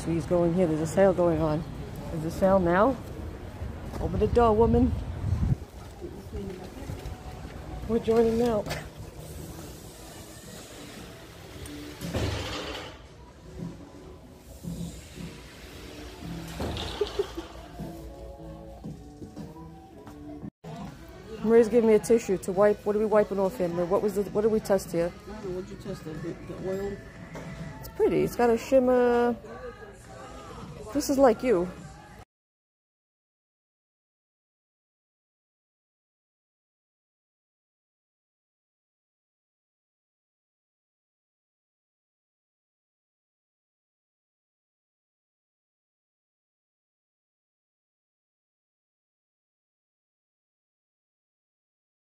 So he's going here. There's a sale going on. Is the sale now? Open the door, woman. We're joining now. Maria's giving me a tissue to wipe. What are we wiping off here, Maria? What did we test here? I don't know, what'd you test? The oil? It's pretty. It's got a shimmer. This is like you.